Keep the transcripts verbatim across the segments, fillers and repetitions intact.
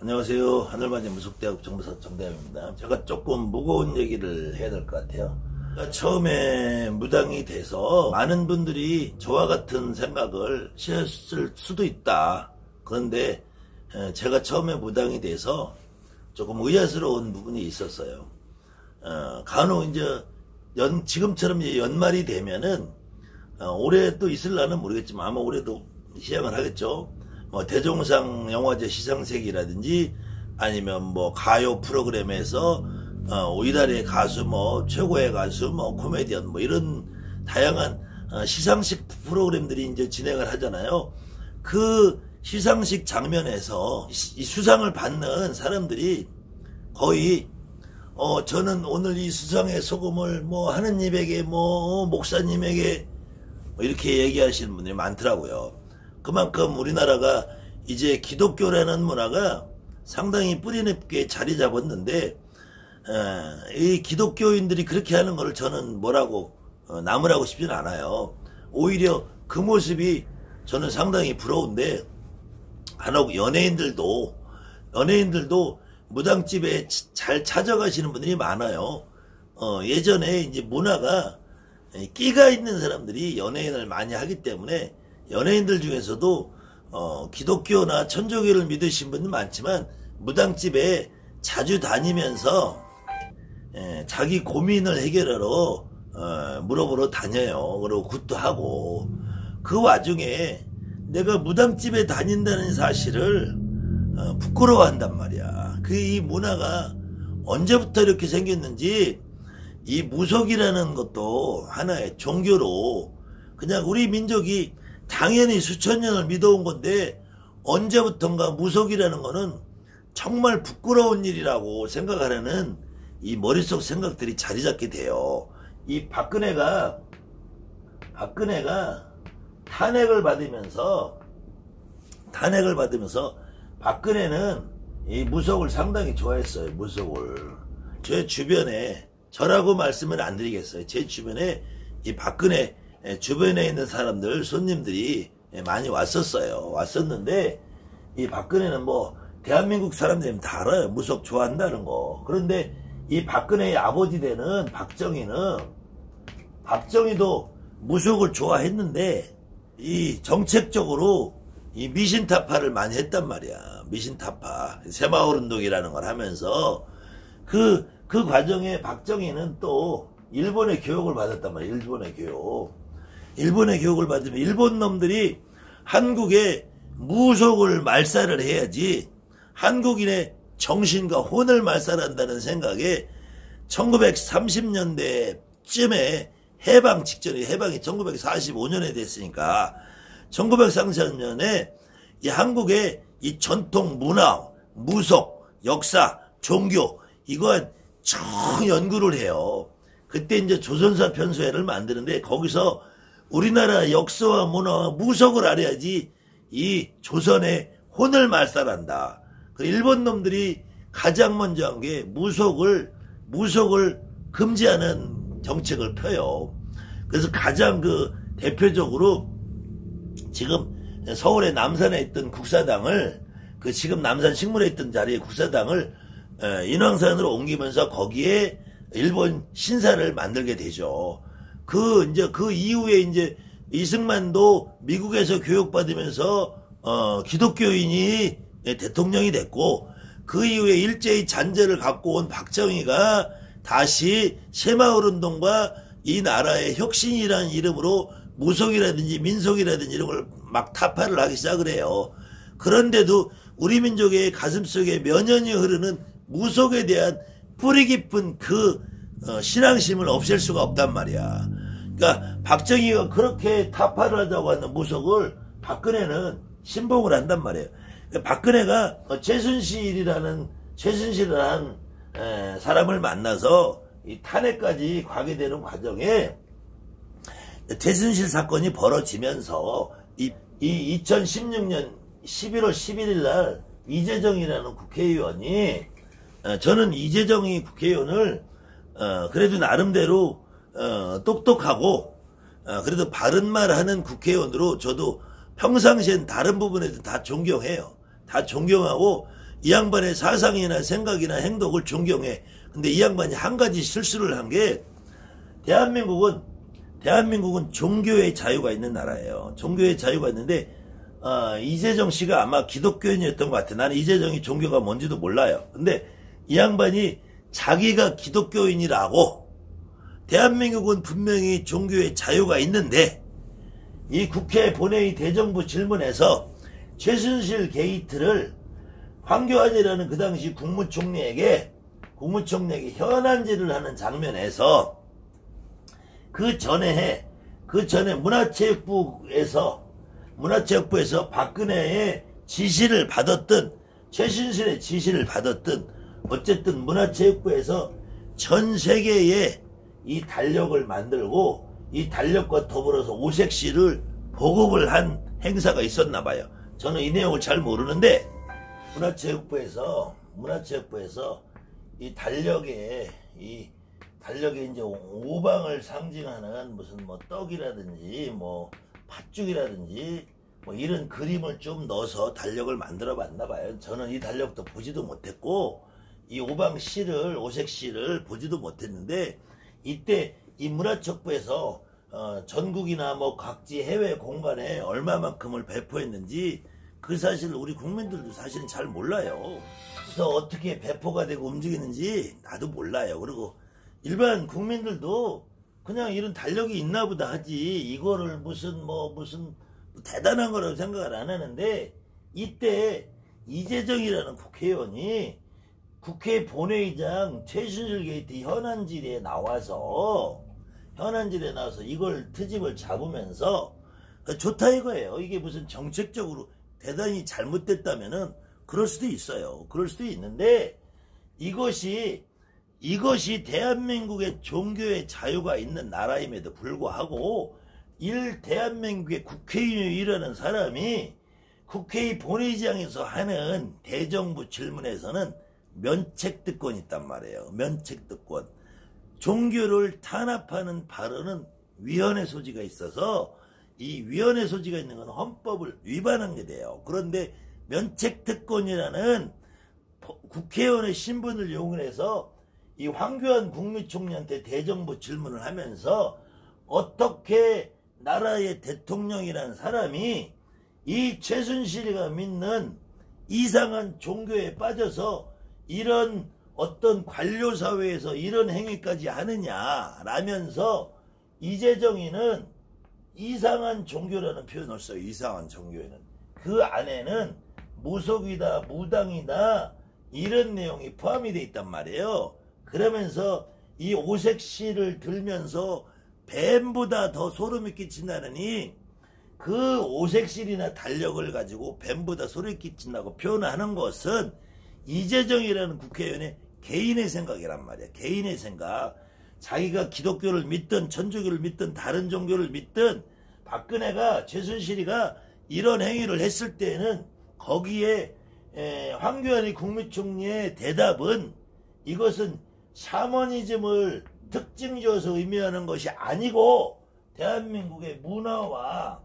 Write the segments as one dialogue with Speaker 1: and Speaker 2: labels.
Speaker 1: 안녕하세요. 하늘맞이 무속대학 정보사 정대함입니다. 제가 조금 무거운 얘기를 해야 될 것 같아요. 처음에 무당이 돼서 많은 분들이 저와 같은 생각을 하셨을 수도 있다. 그런데 제가 처음에 무당이 돼서 조금 의아스러운 부분이 있었어요. 어, 간혹 이제 연, 지금처럼 이제 연말이 되면은 어, 올해 또 있을라는 모르겠지만 아마 올해도 시작을 하겠죠. 뭐 대종상 영화제 시상식이라든지 아니면 뭐 가요 프로그램에서 어, 이달의 가수 뭐 최고의 가수 뭐 코미디언 뭐 이런 다양한 어, 시상식 프로그램들이 이제 진행을 하잖아요. 그 시상식 장면에서 이 수상을 받는 사람들이 거의 어 저는 오늘 이 수상의 소금을 뭐 하느님에게 뭐 목사님에게 뭐 이렇게 얘기하시는 분들이 많더라고요. 그만큼 우리나라가 이제 기독교라는 문화가 상당히 뿌리 깊게 자리 잡았는데 에, 이 기독교인들이 그렇게 하는 것을 저는 뭐라고 어, 나무라고 싶지는 않아요. 오히려 그 모습이 저는 상당히 부러운데 간혹 연예인들도 연예인들도 무당집에 잘 찾아가시는 분들이 많아요. 어, 예전에 이제 문화가 끼가 있는 사람들이 연예인을 많이 하기 때문에 연예인들 중에서도 어, 기독교나 천주교를 믿으신 분들 많지만 무당집에 자주 다니면서 에, 자기 고민을 해결하러 어, 물어보러 다녀요. 그리고 굿도 하고 그 와중에 내가 무당집에 다닌다는 사실을 어, 부끄러워한단 말이야. 그 이 문화가 언제부터 이렇게 생겼는지 이 무속이라는 것도 하나의 종교로 그냥 우리 민족이 당연히 수천 년을 믿어온 건데 언제부턴가 무속이라는 거는 정말 부끄러운 일이라고 생각하려는 이 머릿속 생각들이 자리 잡게 돼요. 이 박근혜가 박근혜가 탄핵을 받으면서 탄핵을 받으면서 박근혜는 이 무속을 상당히 좋아했어요. 무속을 제 주변에 저라고 말씀을 안 드리겠어요. 제 주변에 이 박근혜 주변에 있는 사람들 손님들이 많이 왔었어요. 왔었는데 이 박근혜는 뭐 대한민국 사람들이 다 알아요. 무속 좋아한다는 거. 그런데 이 박근혜의 아버지 되는 박정희는 박정희도 무속을 좋아했는데 이 정책적으로 이 미신타파를 많이 했단 말이야. 미신타파 새마을운동이라는 걸 하면서 그, 그 과정에 박정희는 또 일본의 교육을 받았단 말이야. 일본의 교육. 일본의 교육을 받으면 일본 놈들이 한국에 무속을 말살을 해야지 한국인의 정신과 혼을 말살한다는 생각에 천구백삼십 년대쯤에 해방 직전에 해방이 천구백사십오 년에 됐으니까 천구백삼십 년에 이 한국의 이 전통 문화, 무속, 역사, 종교 이거 쭉 연구를 해요. 그때 이제 조선사 편수회를 만드는데 거기서 우리나라 역사와 문화와 무속을 알아야지 이 조선의 혼을 말살한다. 그 일본 놈들이 가장 먼저 한 게 무속을 무속을 금지하는 정책을 펴요. 그래서 가장 그 대표적으로 지금 서울의 남산에 있던 국사당을 그 지금 남산 식물에 있던 자리에 국사당을 인왕산으로 옮기면서 거기에 일본 신사를 만들게 되죠. 그 이제 그 이후에 이제 이승만도 미국에서 교육받으면서 어 기독교인이 대통령이 됐고 그 이후에 일제히 잔재를 갖고 온 박정희가 다시 새마을운동과 이 나라의 혁신이라는 이름으로 무속이라든지 민속이라든지 이런 걸 막 타파를 하기 시작을 해요. 그런데도 우리 민족의 가슴속에 면연히 흐르는 무속에 대한 뿌리 깊은 그 어, 신앙심을 없앨 수가 없단 말이야. 그러니까 박정희가 그렇게 타파를 하자고 하는 무속을 박근혜는 신봉을 한단 말이에요. 그러니까 박근혜가 최순실이라는 최순실이라는 에, 사람을 만나서 이 탄핵까지 가게 되는 과정에 최순실 사건이 벌어지면서 이, 이 이천십육 년 십일월 십일일 날 이재정이라는 국회의원이 어, 저는 이재정이 국회의원을 어, 그래도 나름대로 어, 똑똑하고 어, 그래도 바른 말 하는 국회의원으로 저도 평상시엔 다른 부분에서 다 존경해요. 다 존경하고 이 양반의 사상이나 생각이나 행동을 존경해. 근데 이 양반이 한 가지 실수를 한 게, 대한민국은 대한민국은 종교의 자유가 있는 나라예요. 종교의 자유가 있는데 어, 이재정 씨가 아마 기독교인이었던 것 같아. 나는 이재정이 종교가 뭔지도 몰라요. 근데 이 양반이 자기가 기독교인이라고, 대한민국은 분명히 종교의 자유가 있는데, 이 국회 본회의 대정부 질문에서 최순실 게이트를 황교안이라는 그 당시 국무총리에게 국무총리에게 현안질을 하는 장면에서, 그 전에 해, 그 전에 문화체육부에서, 문화체육부에서 박근혜의 지시를 받았던, 최순실의 지시를 받았던, 어쨌든 문화체육부에서 전 세계에 이 달력을 만들고, 이 달력과 더불어서 오색시를 보급을 한 행사가 있었나 봐요. 저는 이 내용을 잘 모르는데, 문화체육부에서, 문화체육부에서 이 달력에, 이 달력에 이제 오방을 상징하는 무슨 뭐 떡이라든지 뭐 팥죽이라든지 뭐 이런 그림을 좀 넣어서 달력을 만들어 봤나 봐요. 저는 이 달력도 보지도 못했고, 이 오방시를, 오색시를 보지도 못했는데, 이때 이 문화체육부에서 어, 전국이나 뭐 각지 해외 공간에 얼마만큼을 배포했는지 그 사실 우리 국민들도 사실은 잘 몰라요. 그래서 어떻게 배포가 되고 움직이는지 나도 몰라요. 그리고 일반 국민들도 그냥 이런 달력이 있나 보다 하지, 이거를 무슨 뭐 무슨 대단한 거라고 생각을 안 하는데, 이때 이재정이라는 국회의원이 국회 본회의장 최순실 게이트 현안질에 나와서 현안질에 나와서 이걸 트집을 잡으면서 좋다 이거예요. 이게 무슨 정책적으로 대단히 잘못됐다면은 그럴 수도 있어요. 그럴 수도 있는데, 이것이 이것이 대한민국의 종교의 자유가 있는 나라임에도 불구하고, 일 대한민국의 국회의원이라는 사람이 국회의 본회의장에서 하는 대정부 질문에서는 면책특권이 있단 말이에요. 면책특권. 종교를 탄압하는 발언은 위헌의 소지가 있어서, 이 위헌의 소지가 있는 건 헌법을 위반한 게 돼요. 그런데 면책특권이라는 국회의원의 신분을 이용해서 이 황교안 국무총리한테 대정부 질문을 하면서, 어떻게 나라의 대통령이라는 사람이 이 최순실이가 믿는 이상한 종교에 빠져서 이런 어떤 관료사회에서 이런 행위까지 하느냐라면서, 이재정이는 이상한 종교라는 표현을 써요. 이상한 종교에는 그 안에는 무속이다, 무당이다, 이런 내용이 포함이 돼 있단 말이에요. 그러면서 이 오색시를 들면서 뱀보다 더 소름이 끼친다느니, 그 오색실이나 달력을 가지고 뱀보다 소름이 끼친다고 표현하는 것은 이재정이라는 국회의원의 개인의 생각이란 말이야. 개인의 생각. 자기가 기독교를 믿든 천주교를 믿든 다른 종교를 믿든, 박근혜가, 최순실이가 이런 행위를 했을 때는 거기에 에, 황교안이 국무총리의 대답은, 이것은 샤머니즘을 특징지어서 의미하는 것이 아니고 대한민국의 문화와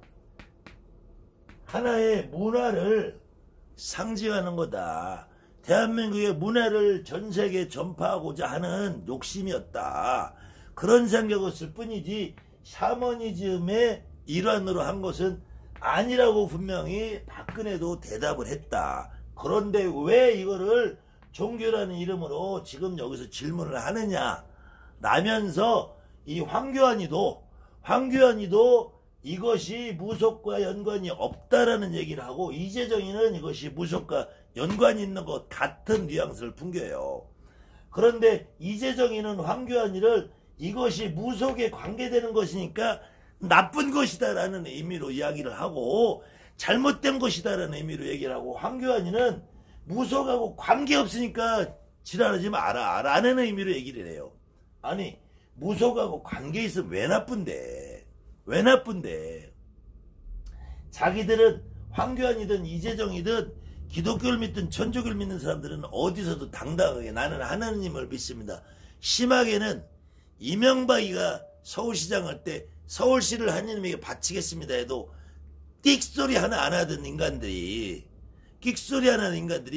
Speaker 1: 하나의 문화를 상징하는 거다. 대한민국의 문화를 전세계에 전파하고자 하는 욕심이었다. 그런 생각이었을 뿐이지 샤머니즘의 일환으로 한 것은 아니라고 분명히 박근혜도 대답을 했다. 그런데 왜 이거를 종교라는 이름으로 지금 여기서 질문을 하느냐 라면서, 이 황교안이도 황교안이도 이것이 무속과 연관이 없다라는 얘기를 하고, 이재정이는 이것이 무속과 연관이 있는 것 같은 뉘앙스를 풍겨요. 그런데 이재정이는 황교안이를 이것이 무속에 관계되는 것이니까 나쁜 것이다 라는 의미로 이야기를 하고, 잘못된 것이다 라는 의미로 얘기를 하고, 황교안이는 무속하고 관계없으니까 지랄하지 마라 라는 의미로 얘기를 해요. 아니, 무속하고 관계 있으면 왜 나쁜데? 왜 나쁜데? 자기들은 황교안이든 이재정이든 기독교를 믿든 천주교를 믿는 사람들은 어디서도 당당하게 나는 하나님을 믿습니다. 심하게는 이명박이가 서울시장 할 때 서울시를 하나님에게 바치겠습니다 해도 끽소리 하나 안 하던 인간들이, 끽소리 하나 하는 인간들이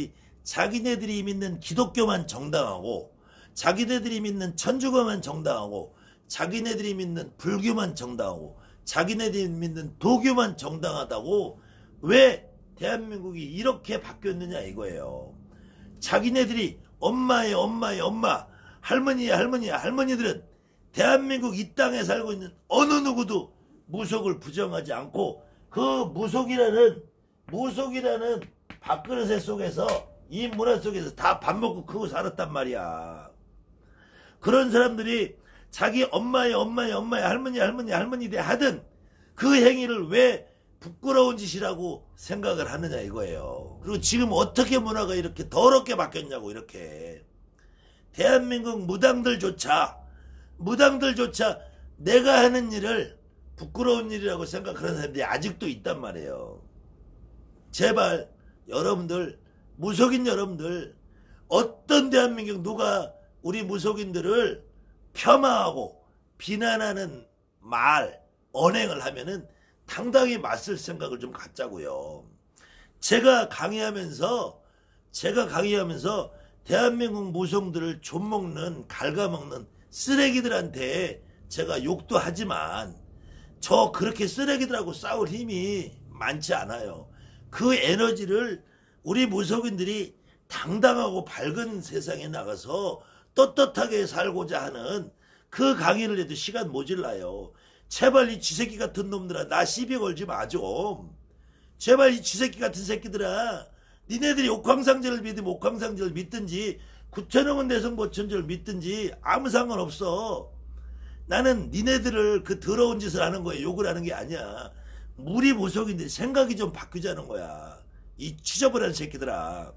Speaker 1: 자기네들이 믿는 기독교만 정당하고 자기네들이 믿는 천주교만 정당하고 자기네들이 믿는 불교만 정당하고 자기네들이 믿는 도교만 정당하다고 왜 대한민국이 이렇게 바뀌었느냐 이거예요. 자기네들이 엄마의 엄마의 엄마 할머니의 할머니의 할머니들은 대한민국 이 땅에 살고 있는 어느 누구도 무속을 부정하지 않고 그 무속이라는 무속이라는 밥그릇 속에서 이 문화 속에서 다 밥 먹고 크고 살았단 말이야. 그런 사람들이 자기 엄마의 엄마의 엄마의 할머니 할머니 할머니 대 하든 그 행위를 왜 부끄러운 짓이라고 생각을 하느냐 이거예요. 그리고 지금 어떻게 문화가 이렇게 더럽게 바뀌었냐고. 이렇게 대한민국 무당들조차 무당들조차 내가 하는 일을 부끄러운 일이라고 생각하는 사람들이 아직도 있단 말이에요. 제발 여러분들 무속인 여러분들 어떤 대한민국 누가 우리 무속인들을 폄하하고 비난하는 말 언행을 하면은 당당히 맞설 생각을 좀 갖자고요. 제가 강의하면서 제가 강의하면서 대한민국 무속들을 좀먹는 갉아먹는 쓰레기들한테 제가 욕도 하지만 저 그렇게 쓰레기들하고 싸울 힘이 많지 않아요. 그 에너지를 우리 무속인들이 당당하고 밝은 세상에 나가서 떳떳하게 살고자 하는 그 강의를 해도 시간 모질라요. 제발 이 쥐새끼 같은 놈들아 나 시비 걸지 마 좀. 제발 이 쥐새끼 같은 새끼들아 니네들이 옥황상제를 믿으면 옥황상제를 믿든지 구천왕은 대성보천제를 믿든지 아무 상관없어. 나는 니네들을 그 더러운 짓을 하는 거야. 욕을 하는 게 아니야. 우리 무속인들이 생각이 좀 바뀌자는 거야. 이 치저버리는 새끼들아.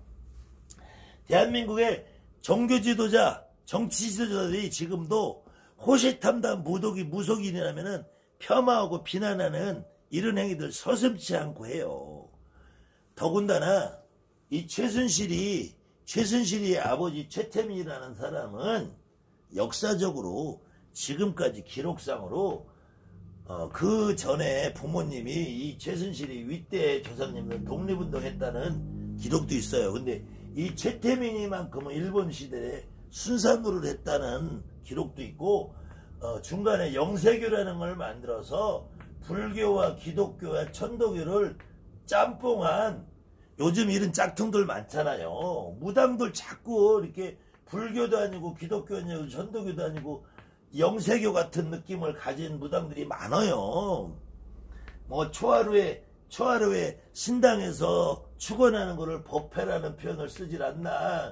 Speaker 1: 대한민국의 종교 지도자 정치 지도자들이 지금도 호시탐탐 무독이 무속인이라면은 폄하하고 비난하는 이런 행위들 서슴지 않고 해요. 더군다나 이 최순실이 최순실이의 아버지 최태민이라는 사람은 역사적으로 지금까지 기록상으로 어, 그 전에 부모님이 이 최순실이 윗대 조상님들 독립운동했다는 기록도 있어요. 근데 이 최태민이만큼은 일본 시대에 순사노를 했다는 기록도 있고 어, 중간에 영세교라는 걸 만들어서 불교와 기독교와 천도교를 짬뽕한 요즘 이런 짝퉁들 많잖아요. 무당들 자꾸 이렇게 불교도 아니고 기독교도 아니고 천도교도 아니고 영세교 같은 느낌을 가진 무당들이 많아요. 뭐 초하루에 초하루에 신당에서 축원하는 거를 법회라는 표현을 쓰질 않나.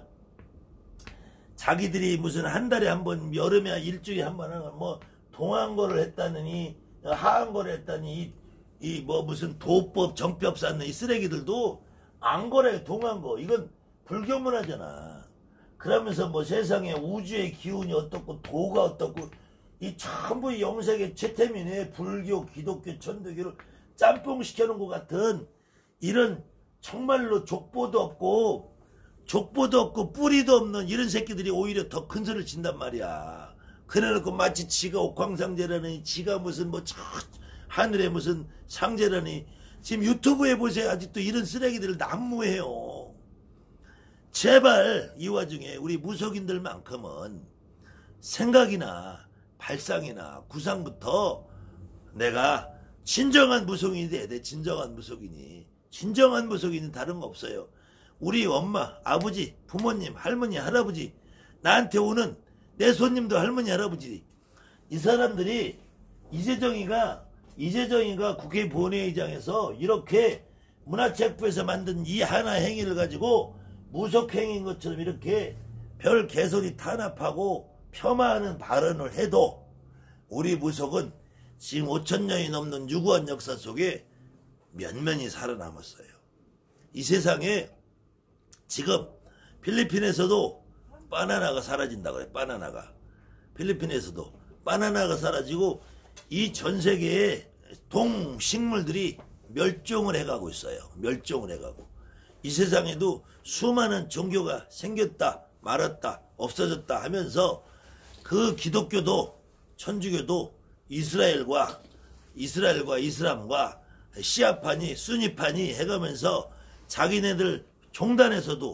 Speaker 1: 자기들이 무슨 한 달에 한 번 여름에 일주일에 한 번 하는 뭐 동안거를 했다느니 하한거를 했다니 이 뭐 무슨 도법 정법 쌓는 이 쓰레기들도 안 거래. 동안거 이건 불교 문화잖아. 그러면서 뭐 세상에 우주의 기운이 어떻고 도가 어떻고 이 전부 영세계 최태민의 불교 기독교 천도교를 짬뽕 시켜놓은 것 같은 이런 정말로 족보도 없고 족보도 없고 뿌리도 없는 이런 새끼들이 오히려 더 큰 소리를 친단 말이야. 그래놓고 마치 지가 옥황상제라니 지가 무슨 뭐 저 하늘에 무슨 상제라니. 지금 유튜브에 보세요. 아직도 이런 쓰레기들을 난무해요. 제발 이 와중에 우리 무속인들만큼은 생각이나 발상이나 구상부터 내가 진정한 무속인이 돼야 돼. 진정한 무속인이. 진정한 무속인은 다른 거 없어요. 우리 엄마, 아버지, 부모님, 할머니, 할아버지, 나한테 오는 내 손님도 할머니, 할아버지, 이 사람들이 이재정이가 이재정이가 국회 본회의장에서 이렇게 문화체육부에서 만든 이 하나 행위를 가지고 무속행위인 것처럼 이렇게 별 개소리 탄압하고 폄하하는 발언을 해도 우리 무속은 지금 오천 년이 넘는 유구한 역사 속에 면면이 살아남았어요. 이 세상에 지금 필리핀에서도 바나나가 사라진다 그래. 바나나가. 필리핀에서도 바나나가 사라지고 이 전 세계의 동식물들이 멸종을 해가고 있어요. 멸종을 해가고. 이 세상에도 수많은 종교가 생겼다 말았다 없어졌다 하면서 그 기독교도 천주교도 이스라엘과 이스라엘과 이슬람과 시아파니 수니파니 해가면서 자기네들 종단에서도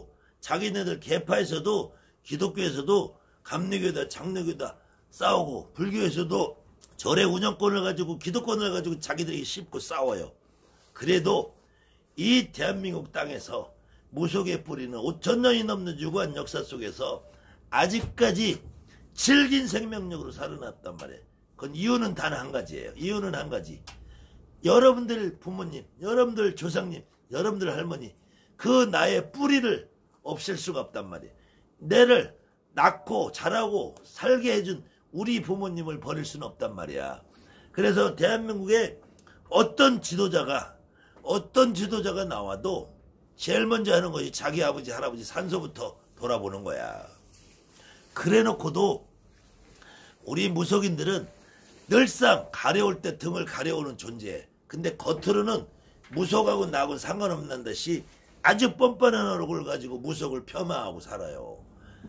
Speaker 1: 자기네들 개파에서도 기독교에서도 감리교다 장로교다 싸우고 불교에서도 절의 운영권을 가지고 기독권을 가지고 자기들이 씹고 싸워요. 그래도 이 대한민국 땅에서 무속의 뿌리는 오천 년이 넘는 유구한 역사 속에서 아직까지 질긴 생명력으로 살아났단 말이에요. 그건 이유는 단 한 가지예요. 이유는 한 가지. 여러분들 부모님, 여러분들 조상님, 여러분들 할머니, 그 나의 뿌리를 없앨 수가 없단 말이에요. 내를 낳고 자라고 살게 해준 우리 부모님을 버릴 수는 없단 말이야. 그래서 대한민국에 어떤 지도자가 어떤 지도자가 나와도 제일 먼저 하는 것이 자기 아버지 할아버지 산소부터 돌아보는 거야. 그래 놓고도 우리 무속인들은 늘상 가려울 때 등을 가려오는 존재해. 근데 겉으로는 무속하고 나하고 상관없는 듯이 아주 뻔뻔한 얼굴을 가지고 무속을 폄하하고 살아요.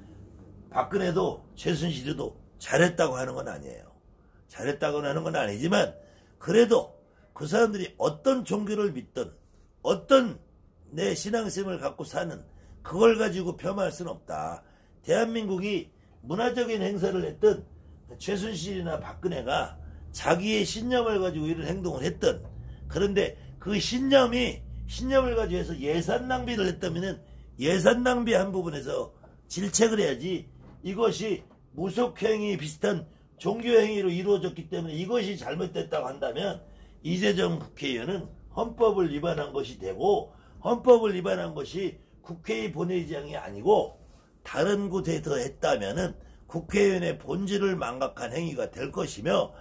Speaker 1: 박근혜도 최순실이도 잘했다고 하는 건 아니에요. 잘했다고 하는 건 아니지만 그래도 그 사람들이 어떤 종교를 믿든 어떤 내 신앙심을 갖고 사는 그걸 가지고 폄하할 수는 없다. 대한민국이 문화적인 행사를 했든 최순실이나 박근혜가 자기의 신념을 가지고 이런 행동을 했든 그런데 그 신념이 신념을 가지고 해서 예산 낭비를 했다면 예산 낭비한 부분에서 질책을 해야지 이것이 무속행위 비슷한 종교행위로 이루어졌기 때문에 이것이 잘못됐다고 한다면 이재정 국회의원은 헌법을 위반한 것이 되고 헌법을 위반한 것이 국회의 본회의장이 아니고 다른 곳에서 했다면 국회의원의 본질을 망각한 행위가 될 것이며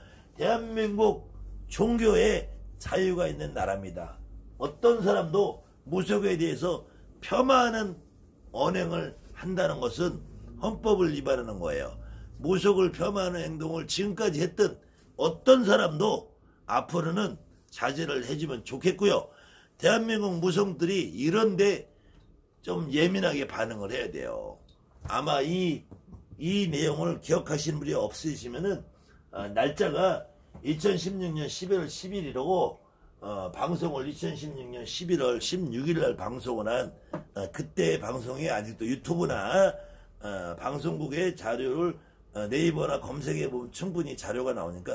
Speaker 1: 대한민국 종교의 자유가 있는 나라입니다. 어떤 사람도 무속에 대해서 폄하하는 언행을 한다는 것은 헌법을 위반하는 거예요. 무속을 폄하하는 행동을 지금까지 했던 어떤 사람도 앞으로는 자제를 해주면 좋겠고요. 대한민국 무속들이 이런데 좀 예민하게 반응을 해야 돼요. 아마 이, 이 내용을 기억하시는 분이 없으시면은, 어, 날짜가 이천십육 년 십일월 십일이라고, 어, 방송을 이천십육 년 십일월 십육일 날 방송을 한, 어, 그때 방송이 아직도 유튜브나, 어, 방송국의 자료를 어, 네이버나 검색해보면 충분히 자료가 나오니까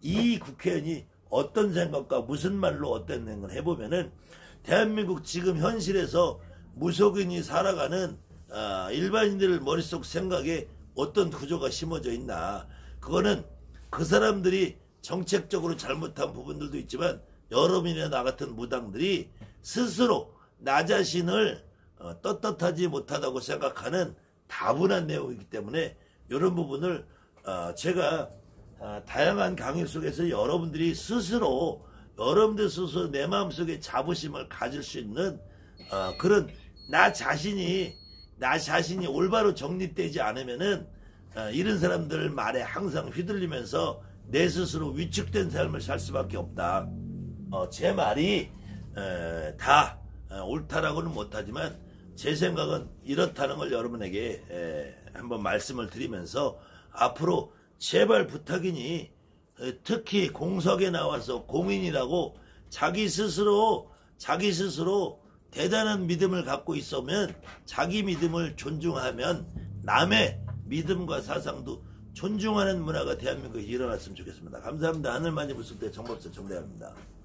Speaker 1: 이 국회의원이 어떤 생각과 무슨 말로 어떤 행동을 해보면은 대한민국 지금 현실에서 무속인이 살아가는 어, 일반인들 머릿속 생각에 어떤 구조가 심어져 있나. 그거는 그 사람들이 정책적으로 잘못한 부분들도 있지만 여러분이나 나 같은 무당들이 스스로 나 자신을 어, 떳떳하지 못하다고 생각하는 다분한 내용이기 때문에 이런 부분을 어, 제가 어, 다양한 강의 속에서 여러분들이 스스로 여러분들 스스로 내 마음속에 자부심을 가질 수 있는 어, 그런 나 자신이 나 자신이 올바로 정립되지 않으면은 어, 이런 사람들 말에 항상 휘둘리면서 내 스스로 위축된 삶을 살 수밖에 없다. 어, 제 말이 에, 다 어, 옳다라고는 못하지만 제 생각은 이렇다는 걸 여러분에게 에, 한번 말씀을 드리면서 앞으로 제발 부탁이니 특히 공석에 나와서 공인이라고 자기 스스로 자기 스스로 대단한 믿음을 갖고 있으면 자기 믿음을 존중하면 남의 믿음과 사상도 존중하는 문화가 대한민국에 일어났으면 좋겠습니다. 감사합니다. 하늘만이 무섭대 정법사 정대합니다.